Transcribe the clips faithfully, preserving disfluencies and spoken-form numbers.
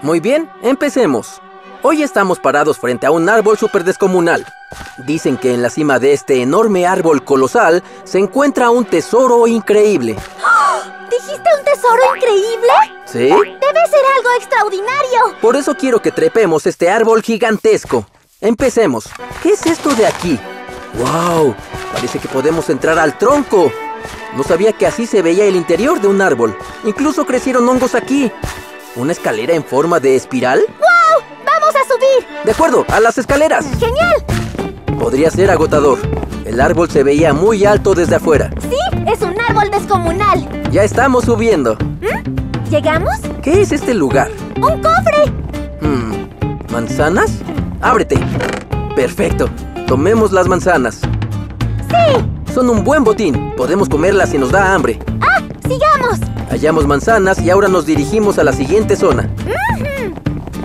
Muy bien, empecemos. Hoy estamos parados frente a un árbol súper descomunal. Dicen que en la cima de este enorme árbol colosal se encuentra un tesoro increíble. ¡Oh! ¿Dijiste un tesoro increíble? ¿Sí? Debe ser algo extraordinario. Por eso quiero que trepemos este árbol gigantesco. Empecemos. ¿Qué es esto de aquí? ¡Wow! Parece que podemos entrar al tronco. No sabía que así se veía el interior de un árbol. Incluso crecieron hongos aquí. ¿Una escalera en forma de espiral? ¡Wow! ¡Vamos a subir! De acuerdo, a las escaleras. ¡Genial! Podría ser agotador. El árbol se veía muy alto desde afuera. Sí, es un árbol descomunal. Ya estamos subiendo. ¿Mm? ¿Llegamos? ¿Qué es este lugar? ¡Un cofre! Hmm, ¿manzanas? ¡Ábrete! Perfecto. Tomemos las manzanas. ¡Sí! Son un buen botín. Podemos comerlas si nos da hambre. ¡Ah! ¡Sigamos! Hallamos manzanas y ahora nos dirigimos a la siguiente zona. Uh-huh.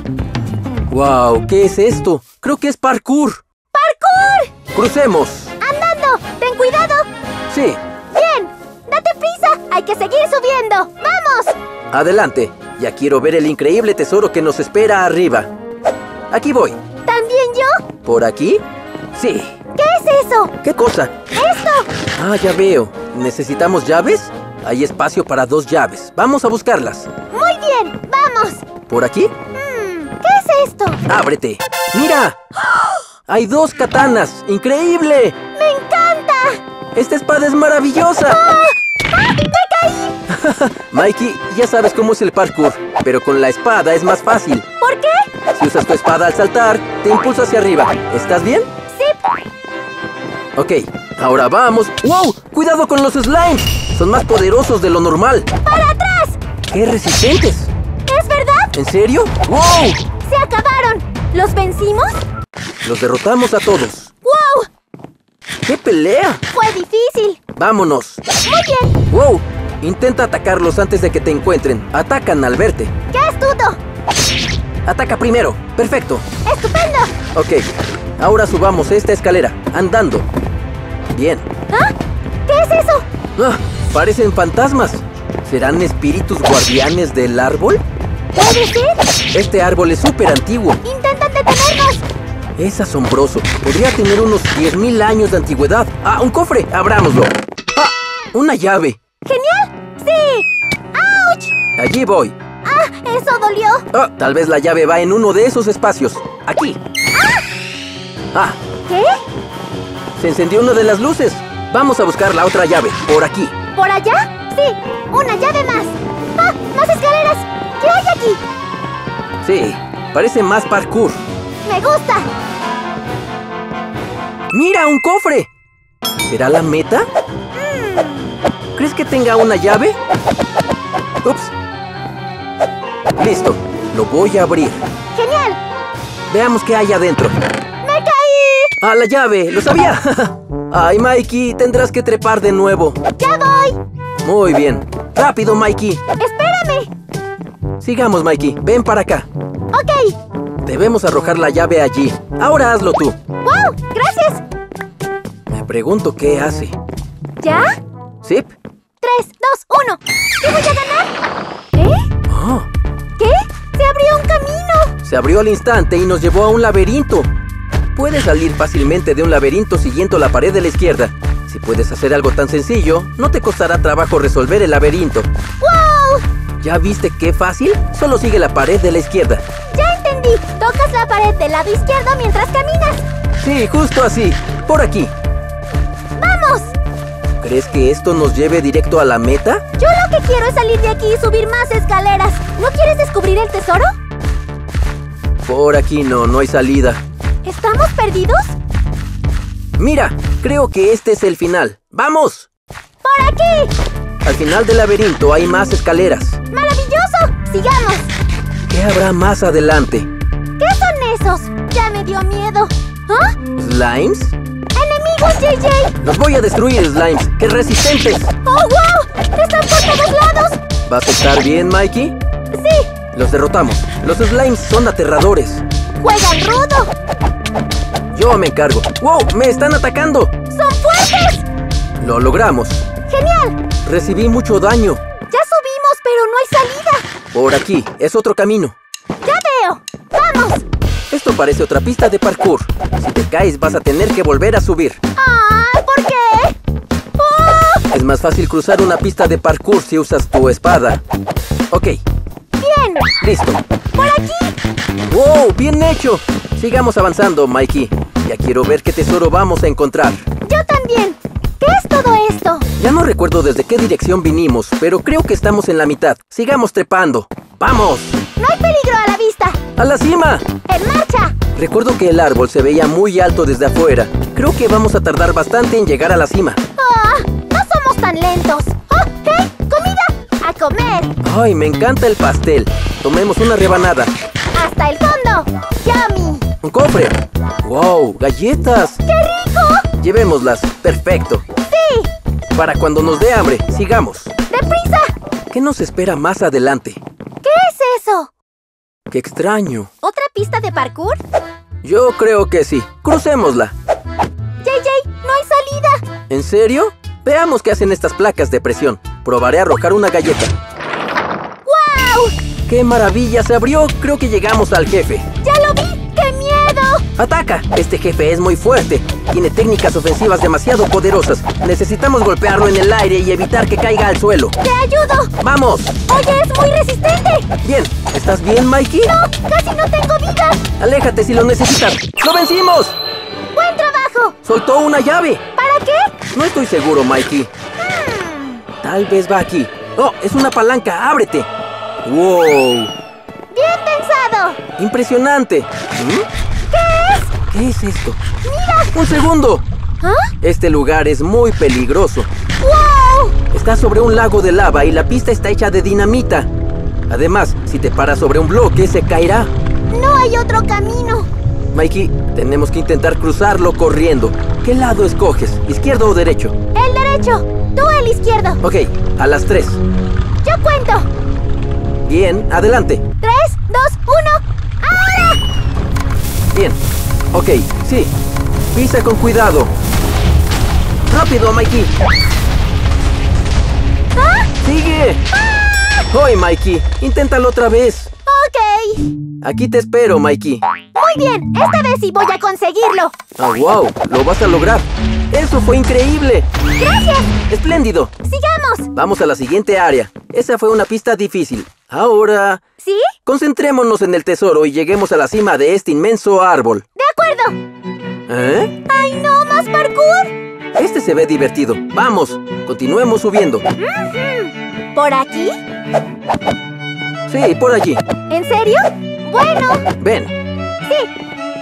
¡Wow! ¿Qué es esto? Creo que es parkour. ¡Parkour! ¡Crucemos! ¡Andando! ¡Ten cuidado! Sí. ¡Bien! ¡Date prisa! ¡Hay que seguir subiendo! ¡Vamos! Adelante. Ya quiero ver el increíble tesoro que nos espera arriba. Aquí voy. ¿También yo? ¿Por aquí? Sí. ¿Qué es eso? ¿Qué cosa? ¡Esto! Ah, ya veo. ¿Necesitamos llaves? Hay espacio para dos llaves. Vamos a buscarlas. ¡Muy bien! ¡Vamos! ¿Por aquí? Hmm, ¿qué es esto? ¡Ábrete! ¡Mira! ¡Hay dos katanas! ¡Increíble! ¡Me encanta! ¡Esta espada es maravillosa! ¡Ah! ¡Ah! ¡Me caí! Mikey, ya sabes cómo es el parkour, pero con la espada es más fácil. ¿Por qué? Si usas tu espada al saltar, te impulsa hacia arriba. ¿Estás bien? Sí. Ok, ahora vamos. ¡Wow! ¡Cuidado con los slimes! Son más poderosos de lo normal. ¡Para atrás! ¡Qué resistentes! ¿Es verdad? ¿En serio? ¡Wow! ¡Se acabaron! ¿Los vencimos? Los derrotamos a todos. ¡Wow! ¡Qué pelea! Fue difícil. ¡Vámonos! Muy bien. ¡Wow! Intenta atacarlos antes de que te encuentren. Atacan al verte. ¡Qué astuto! Ataca primero. ¡Perfecto! ¡Estupendo! Ok, ahora subamos esta escalera, andando. Bien. ¿Ah? ¿Qué es eso? Ah, parecen fantasmas. ¿Serán espíritus guardianes del árbol? ¿Puede ser? Este árbol es súper antiguo. ¡Intentan detenernos! Es asombroso. Podría tener unos diez mil años de antigüedad. ¡Ah, un cofre! ¡Abrámoslo! ¡Ah! ¡Una llave! ¡Genial! ¡Sí! ¡Auch! Allí voy. ¡Ah! ¡Eso dolió! Ah, tal vez la llave va en uno de esos espacios. Aquí. Ah, ¿Qué? se encendió una de las luces. Vamos a buscar la otra llave. Por aquí. ¿Por allá? Sí. ¡Una llave más! ¡Ah! ¡Más escaleras! ¿Qué hay aquí? Sí, parece más parkour. ¡Me gusta! ¡Mira, un cofre! ¿Será la meta? ¿Crees que tenga una llave? Ups. Listo, lo voy a abrir. ¡Genial! Veamos qué hay adentro. ¡Me caí! ¡Ah, la llave! ¡Lo sabía! ¡Ay, Mikey! Tendrás que trepar de nuevo. ¡Ya voy! Muy bien. ¡Rápido, Mikey! ¡Espérame! Sigamos, Mikey. Ven para acá. Ok. Debemos arrojar la llave allí. Ahora hazlo tú. ¡Wow! ¡Gracias! Me pregunto qué hace. ¿Ya? ¿Sip? Tres, dos, uno. ¿Qué voy a ganar? ¿Eh? Oh, ¿Qué? ¡Se abrió un camino! se abrió al instante y nos llevó a un laberinto. Puedes salir fácilmente de un laberinto siguiendo la pared de la izquierda. Si puedes hacer algo tan sencillo, no te costará trabajo resolver el laberinto. ¡Wow! ¿Ya viste qué fácil? Solo sigue la pared de la izquierda. ¡Ya entendí! Tocas la pared del lado izquierdo mientras caminas. Sí, justo así. Por aquí. ¡Vamos! ¿Crees que esto nos lleve directo a la meta? Yo lo que quiero es salir de aquí y subir más escaleras. ¿No quieres descubrir el tesoro? Por aquí no, no hay salida. ¿Estamos perdidos? Mira, creo que este es el final. ¡Vamos! ¡Por aquí! Al final del laberinto hay más escaleras. ¡Maravilloso! ¡Sigamos! ¿Qué habrá más adelante? ¿Qué son esos? Ya me dio miedo. ¿Ah? ¿Slimes? ¡Enemigos, J J! ¡Los voy a destruir, Slimes! ¡Qué resistentes! ¡Oh, wow! ¡Están por todos lados! ¿Vas a estar bien, Mikey? ¡Sí! Los derrotamos. Los slimes son aterradores. ¡Juegan rudo! Yo me encargo. ¡Wow! ¡Me están atacando! ¡Son fuertes! Lo logramos. ¡Genial! Recibí mucho daño. Ya subimos, pero no hay salida. Por aquí. Es otro camino. ¡Ya! parece otra pista de parkour. Si te caes, vas a tener que volver a subir. ¡Ah! ¿Por qué? ¡Oh! Es más fácil cruzar una pista de parkour si usas tu espada. Ok. ¡Bien! Listo. ¡Por aquí! ¡Wow! ¡Bien hecho! Sigamos avanzando, Mikey. Ya quiero ver qué tesoro vamos a encontrar. ¡Yo también! ¿Qué es todo esto? Ya no recuerdo desde qué dirección vinimos, pero creo que estamos en la mitad. Sigamos trepando. ¡Vamos! ¡No hay peligro a la vista! ¡A la cima! ¡En marcha! Recuerdo que el árbol se veía muy alto desde afuera. Creo que vamos a tardar bastante en llegar a la cima. ¡Ah! ¡No somos tan lentos! ¡Oh! ¡Hey! ¡Comida! ¡A comer! ¡Ay, me encanta el pastel! Tomemos una rebanada. ¡Hasta el fondo! ¡Yummy! ¡Un cofre! ¡Wow! ¡Galletas! ¡Qué rico! Llevémoslas. ¡Perfecto! ¡Sí! Para cuando nos dé hambre, sigamos. ¡Deprisa! ¿Qué nos espera más adelante? ¿Qué es eso? ¡Qué extraño! ¿Otra pista de parkour? Yo creo que sí. Crucémosla. J J, no hay salida. ¿En serio? Veamos qué hacen estas placas de presión. Probaré a arrojar una galleta. ¡Wow! ¡Qué maravilla! Se abrió. Creo que llegamos al jefe. ¡Ya lo vi! ¡Qué miedo! ¡Ataca! Este jefe es muy fuerte. Tiene técnicas ofensivas demasiado poderosas. Necesitamos golpearlo en el aire y evitar que caiga al suelo. ¡Te ayudo! ¡Vamos! ¡Oye, es muy resistente! Bien. ¿Estás bien, Mikey? ¡No! ¡Casi no tengo vida! Aléjate si lo necesitas. ¡Lo vencimos! ¡Buen trabajo! ¡Soltó una llave! ¿Para qué? No estoy seguro, Mikey. Hmm. Tal vez va aquí. ¡Oh! ¡Es una palanca! ¡Ábrete! ¡Wow! ¡Bien pensado! ¡Impresionante! ¿Mm? ¿Qué es? ¿Qué es esto? ¡Mira! ¡Un segundo! ¿Ah? Este lugar es muy peligroso. ¡Wow! Está sobre un lago de lava y la pista está hecha de dinamita. Además, si te paras sobre un bloque, se caerá. No hay otro camino. Mikey, tenemos que intentar cruzarlo corriendo. ¿Qué lado escoges? ¿Izquierdo o derecho? El derecho. Tú el izquierdo. Ok, a las tres. Yo cuento. Bien, adelante. Tres, dos, uno. ¡Ahora! Bien. Ok, sí. Pisa con cuidado. ¡Rápido, Mikey! ¿Ah? ¡Sigue! ¡Ah! ¡Hoy, Mikey! Inténtalo otra vez. Ok. Aquí te espero, Mikey. Muy bien. Esta vez sí voy a conseguirlo. ¡Ah, wow! ¡Lo vas a lograr! ¡Eso fue increíble! Gracias. ¡Espléndido! Sigamos. Vamos a la siguiente área. Esa fue una pista difícil. Ahora... ¿Sí? concentrémonos en el tesoro y lleguemos a la cima de este inmenso árbol. De acuerdo. ¿Eh? ¡Ay, no! ¿Más parkour? Este se ve divertido. ¡Vamos! Continuemos subiendo. Mm-hmm. ¿Por aquí? Sí, por allí. ¿En serio? Bueno. Ven. Sí.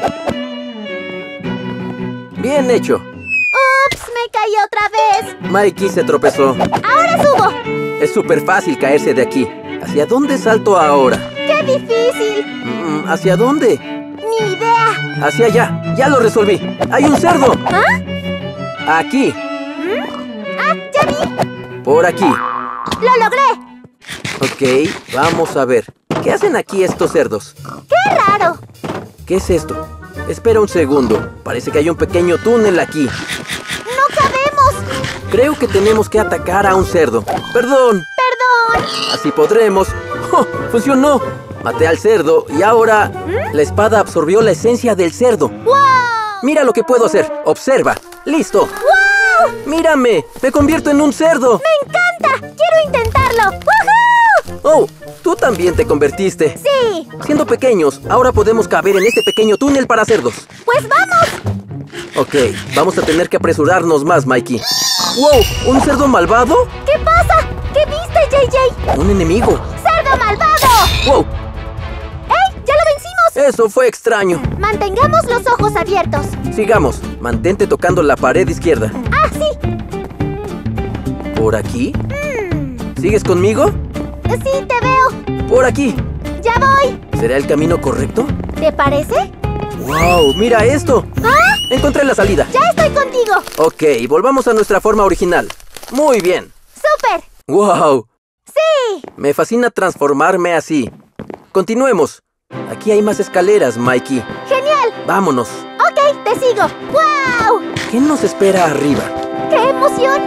Bien hecho. ¡Ups! Me caí otra vez. Mikey se tropezó. Ahora subo. Es súper fácil caerse de aquí. ¿Hacia dónde salto ahora? ¡Qué difícil! Mm, ¿Hacia dónde? ¡Ni idea! Hacia allá. Ya lo resolví. ¡Hay un cerdo! ¿Ah? Aquí. ¿Mm? ¡Ah! ¡Ya vi! Por aquí. ¡Lo logré! Ok, vamos a ver. ¿Qué hacen aquí estos cerdos? ¡Qué raro! ¿Qué es esto? Espera un segundo. Parece que hay un pequeño túnel aquí. ¡No cabemos! Creo que tenemos que atacar a un cerdo. ¡Perdón! ¡Perdón! Así podremos. ¡Oh! ¡Funcionó! Maté al cerdo y ahora... ¿Mm? la espada absorbió la esencia del cerdo. ¡Wow! Mira lo que puedo hacer. Observa. ¡Listo! ¡Wow! ¡Mírame! ¡Me convierto en un cerdo! ¡Me encanta! ¡Quiero intentarlo! ¡Woohoo! ¡Oh! Tú también te convertiste. ¡Sí! Siendo pequeños, ahora podemos caber en este pequeño túnel para cerdos. ¡Pues vamos! Ok, vamos a tener que apresurarnos más, Mikey. ¡Wow! ¿Un cerdo malvado? ¿Qué pasa? ¿Qué viste, J J? ¡Un enemigo! ¡Cerdo malvado! ¡Wow! ¡Ey! ¡Ya lo vencimos! Eso fue extraño. Mantengamos los ojos abiertos. Sigamos. Mantente tocando la pared izquierda. ¡Ah, sí! ¿Por aquí? Mm. ¿Sigues conmigo? Sí, te veo. ¡Por aquí! ¡Ya voy! ¿Será el camino correcto? ¿Te parece? ¡Wow! ¡Mira esto! ¿Ah? Encontré la salida. ¡Ya estoy contigo! Ok, volvamos a nuestra forma original. Muy bien. ¡Súper! ¡Wow! ¡Sí! Me fascina transformarme así. Continuemos. Aquí hay más escaleras, Mikey. ¡Genial! Vámonos. Ok, te sigo. ¡Wow! ¿Qué nos espera arriba? ¡Qué emoción!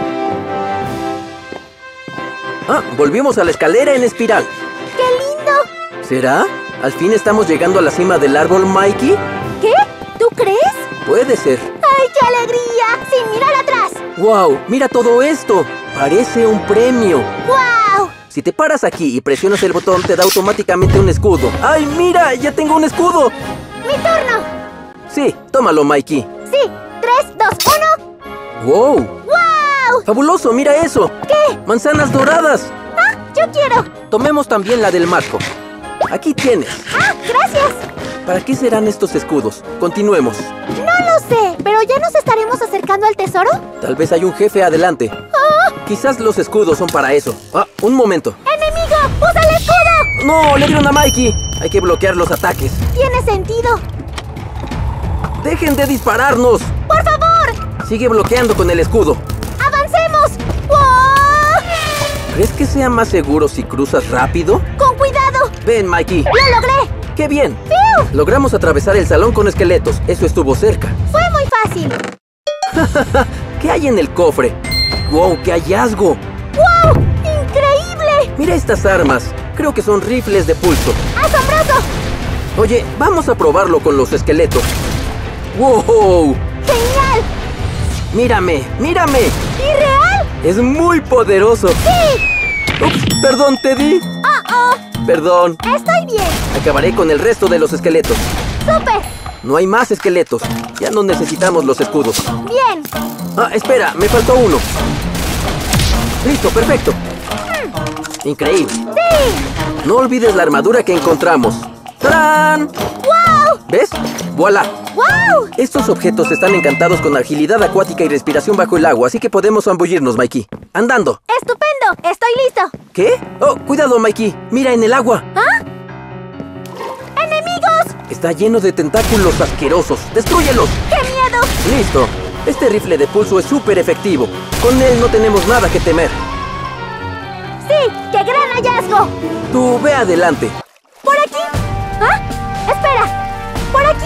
Ah, volvimos a la escalera en espiral. ¡Qué lindo! ¿Será? ¿Al fin estamos llegando a la cima del árbol, Mikey? ¿Qué? ¿Tú crees? Puede ser. ¡Ay, qué alegría! ¡Sin mirar atrás! ¡Wow! ¡Mira todo esto! Parece un premio. ¡Wow! Si te paras aquí y presionas el botón, te da automáticamente un escudo. ¡Ay, mira! ¡Ya tengo un escudo! ¡Mi turno! Sí, tómalo, Mikey. Sí. Tres, dos, uno. ¡Wow! ¡Wow! ¡Fabuloso! ¡Mira eso! ¿Qué? ¡Manzanas doradas! ¡Ah! ¡Yo quiero! Tomemos también la del marco. Aquí tienes. ¡Ah! ¡Gracias! ¿Para qué serán estos escudos? Continuemos. No lo sé, pero ¿ya nos estaremos acercando al tesoro? Tal vez hay un jefe adelante. ¡Ah! Quizás los escudos son para eso. Ah, un momento. ¡Enemigo! ¡Usa el escudo! ¡No! ¡Le dieron a Mikey! Hay que bloquear los ataques. Tiene sentido. ¡Dejen de dispararnos! ¡Por favor! Sigue bloqueando con el escudo. ¡Avancemos! ¡Wow! ¿Crees que sea más seguro si cruzas rápido? ¡Con cuidado! Ven, Mikey. ¡Lo logré! ¡Qué bien! ¡Fiu! Logramos atravesar el salón con esqueletos. Eso estuvo cerca. Fue muy fácil. ¿Qué hay en el cofre? ¡Wow! ¡Qué hallazgo! ¡Wow! ¡Increíble! Mira estas armas. Creo que son rifles de pulso. ¡Asombroso! Oye, vamos a probarlo con los esqueletos. ¡Wow! ¡Genial! ¡Mírame! ¡Mírame! ¿Irreal? ¡Es muy poderoso! ¡Sí! Ups, perdón, Teddy. ¡Oh, Perdón. oh! Estoy bien. Acabaré con el resto de los esqueletos. ¡Súper! No hay más esqueletos. Ya no necesitamos los escudos. Bien. Ah, espera, me faltó uno. Listo, perfecto. Increíble. ¡Sí! No olvides la armadura que encontramos. ¡Tarán! ¡Wow! ¿Ves? ¡Voilá! ¡Wow! Estos objetos están encantados con agilidad acuática y respiración bajo el agua, así que podemos zambullirnos, Mikey. ¡Andando! ¡Estupendo! ¡Estoy listo! ¿Qué? ¡Oh, cuidado, Mikey! ¡Mira en el agua! ¿Ah? ¡Enemigos! Está lleno de tentáculos asquerosos. ¡Destrúyelos! ¡Qué miedo! ¡Listo! Este rifle de pulso es súper efectivo. Con él no tenemos nada que temer. ¡Sí! ¡Qué gran hallazgo! Tú ve adelante. ¿Por aquí? ¿Ah? ¡Espera! ¡Por aquí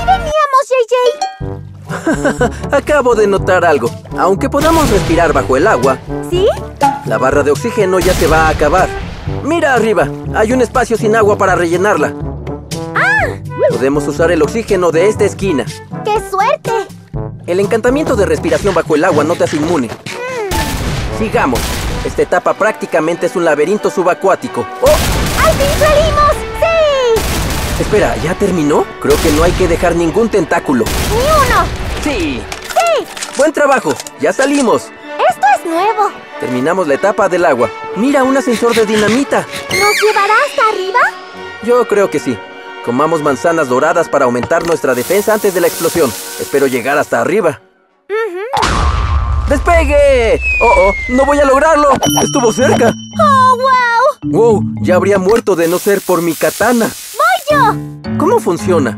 veníamos, J J! Acabo de notar algo. Aunque podamos respirar bajo el agua, ¿Sí? la barra de oxígeno ya se va a acabar. Mira arriba. Hay un espacio sin agua para rellenarla. ¡Ah! Podemos usar el oxígeno de esta esquina. ¡Qué suerte! El encantamiento de respiración bajo el agua no te hace inmune. Mm. Sigamos. Esta etapa prácticamente es un laberinto subacuático. ¡Oh! ¡Al fin salimos! ¡Sí! Espera, ¿ya terminó? Creo que no hay que dejar ningún tentáculo. ¡Ni uno! ¡Sí! ¡Sí! ¡Buen trabajo! ¡Ya salimos! ¡Esto es nuevo! Terminamos la etapa del agua. ¡Mira, un ascensor de dinamita! ¿Nos llevará hasta arriba? Yo creo que sí. Comamos manzanas doradas para aumentar nuestra defensa antes de la explosión. Espero llegar hasta arriba. Uh-huh. ¡Despegue! ¡Oh, oh! ¡No voy a lograrlo! ¡Estuvo cerca! ¡Oh, wow! ¡Wow! Ya habría muerto de no ser por mi katana. ¡Voy yo! ¿Cómo funciona?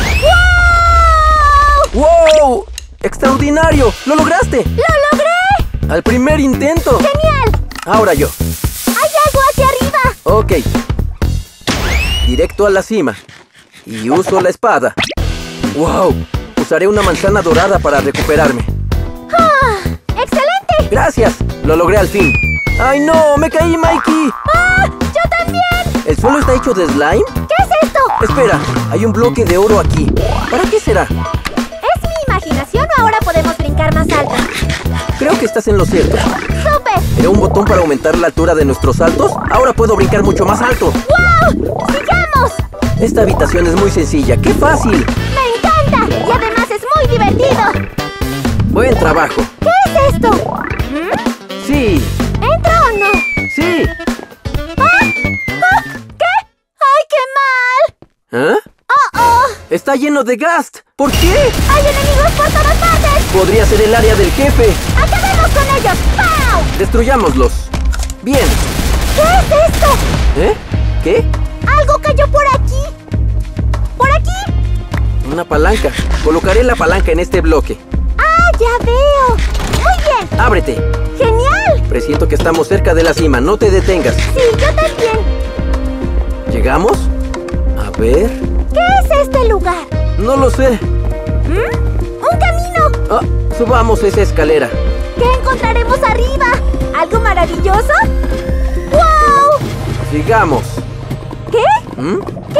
¡Wow! ¡Wow! ¡Extraordinario! ¡Lo lograste! ¡Lo logré! ¡Al primer intento! ¡Genial! Ahora yo. ¡Hay algo hacia arriba! Ok. Directo a la cima. Y uso la espada. ¡Wow! Usaré una manzana dorada para recuperarme. ¡Ah! ¡Excelente! ¡Gracias! Lo logré al fin. ¡Ay, no! ¡Me caí, Mikey! ¡Ah! ¡Yo también! ¿El suelo está hecho de slime? ¿Qué es esto? Espera, hay un bloque de oro aquí. ¿Para qué será? ¿Es mi imaginación o ahora podemos brincar más alto? Creo que estás en lo cierto. ¡Súper! ¿Era un botón para aumentar la altura de nuestros saltos? Ahora puedo brincar mucho más alto. ¡Wow! ¡Sigamos! Esta habitación es muy sencilla. ¡Qué fácil! ¡Me encanta! Y además es muy divertido. Buen trabajo. ¿Qué es esto? ¿Mm? Sí. ¿Entra o no? Sí. ¿Ah? ¿Ah? ¿Qué? ¡Ay, qué mal! ¿Ah? ¡Oh, oh! Está lleno de ghast. ¿Por qué? ¡Hay enemigos por todas partes! Podría ser el área del jefe. ¡Acabemos con ellos! ¡Pau! Destruyámoslos. Bien. ¿Qué es esto? ¿Eh? ¿Qué? ¡Algo cayó por aquí! ¡Por aquí! Una palanca. Colocaré la palanca en este bloque. ¡Ah, ya veo! ¡Muy bien! ¡Ábrete! ¡Genial! Presiento que estamos cerca de la cima. No te detengas. Sí, yo también. ¿Llegamos? A ver... ¿Qué es este lugar? No lo sé. ¿Mm? ¡Un camino! Ah, subamos esa escalera. ¿Qué encontraremos arriba? ¿Algo maravilloso? ¡Wow! Sigamos. ¿Qué? ¿Mm? ¿Qué es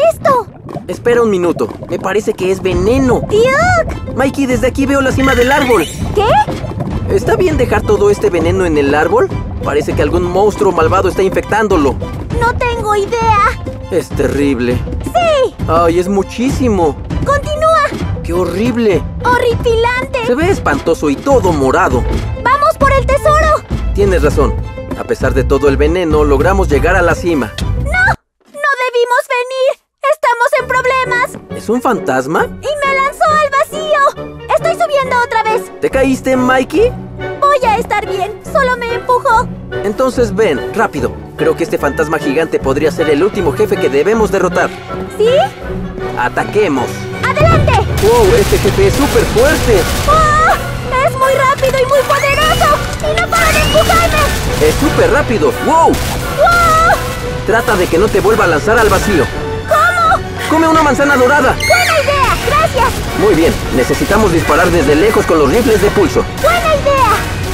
esto? Espera un minuto. Me parece que es veneno. ¡Yuck! Mikey, desde aquí veo la cima del árbol. ¿Qué? ¿Está bien dejar todo este veneno en el árbol? Parece que algún monstruo malvado está infectándolo. No tengo idea. Es terrible. ¡Sí! ¡Ay, es muchísimo! ¡Continúa! ¡Qué horrible! ¡Horripilante! Se ve espantoso y todo morado. ¡Vamos por el tesoro! Tienes razón. A pesar de todo el veneno, logramos llegar a la cima. ¡No! ¡No debimos venir! ¡Estamos en problemas! ¿Es un fantasma? ¡Y me lanzó al vacío! ¡Estoy subiendo otra vez! ¿Te caíste, Mikey? Voy a estar bien. Solo me empujó. Entonces ven, rápido. Creo que este fantasma gigante podría ser el último jefe que debemos derrotar. ¿Sí? ¡Ataquemos! ¡Adelante! ¡Wow! Este jefe es súper fuerte. ¡Oh! ¡Es muy rápido y muy poderoso! ¡Y no para de empujarme! ¡Es súper rápido! ¡Wow! ¡Wow! Trata de que no te vuelva a lanzar al vacío. ¿Cómo? ¡Come una manzana dorada! ¡Buena idea! ¡Gracias! Muy bien, necesitamos disparar desde lejos con los rifles de pulso. ¡Buena idea!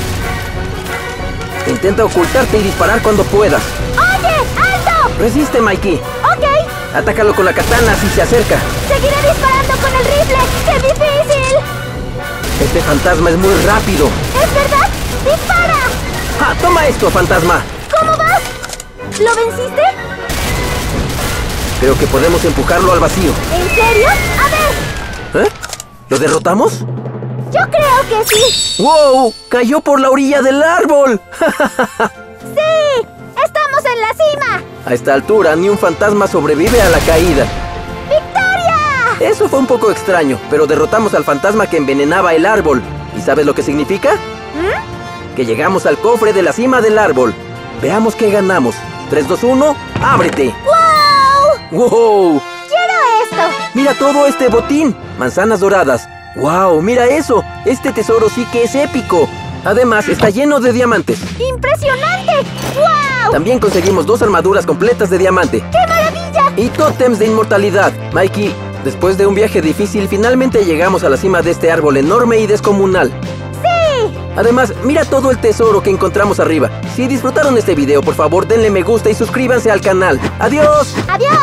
Intenta ocultarte y disparar cuando puedas. ¡Oye! ¡Alto! Resiste, Mikey. Ok. Atácalo con la katana si se acerca. Seguiré disparando con el rifle. ¡Qué difícil! Este fantasma es muy rápido. ¿Es verdad? ¡Dispara! ¡Ah! ¡Toma esto, fantasma! ¿Cómo vas? ¿Lo venciste? Creo que podemos empujarlo al vacío. ¿En serio? A ver. ¿Eh? ¿Lo derrotamos? Yo creo que sí. ¡Wow! ¡Cayó por la orilla del árbol! ¡Sí! ¡Estamos en la cima! A esta altura, ni un fantasma sobrevive a la caída. ¡Victoria! Eso fue un poco extraño, pero derrotamos al fantasma que envenenaba el árbol. ¿Y sabes lo que significa? ¿Mm? Que llegamos al cofre de la cima del árbol. Veamos qué ganamos. tres, dos, uno, ¡ábrete! ¡Wow! ¡Wow! ¡Quiero esto! ¡Mira todo este botín! Manzanas doradas. ¡Wow! ¡Mira eso! Este tesoro sí que es épico. Además, está lleno de diamantes. ¡Impresionante! ¡Wow! También conseguimos dos armaduras completas de diamante. ¡Qué maravilla! Y tótems de inmortalidad. Mikey, después de un viaje difícil, finalmente llegamos a la cima de este árbol enorme y descomunal. ¡Sí! Además, mira todo el tesoro que encontramos arriba. Si disfrutaron este video, por favor denle me gusta y suscríbanse al canal. ¡Adiós! ¡Adiós!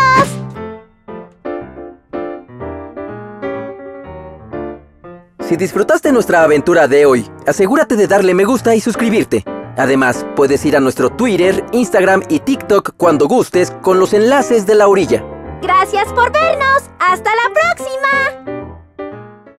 Si disfrutaste nuestra aventura de hoy, asegúrate de darle me gusta y suscribirte. Además, puedes ir a nuestro Twitter, Instagram y TikTok cuando gustes con los enlaces de la orilla. ¡Gracias por vernos! ¡Hasta la próxima!